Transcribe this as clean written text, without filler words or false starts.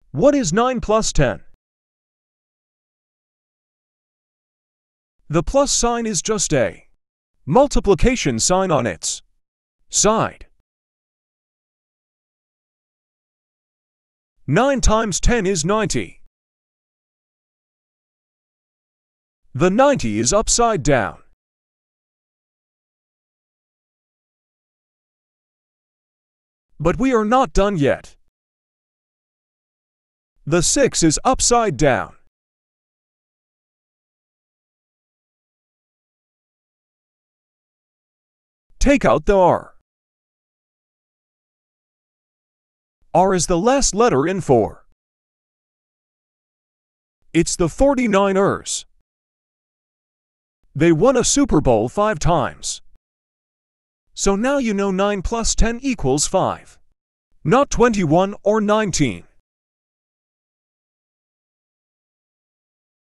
What is 9 plus 10? The plus sign is just a multiplication sign on its side. 9 times 10 is 90. The 90 is upside down. But we are not done yet. The 6 is upside down. Take out the R. R is the last letter in 4. It's the 49ers. They won a Super Bowl 5 times. So now you know 9 plus 10 equals 5. Not 21 or 19.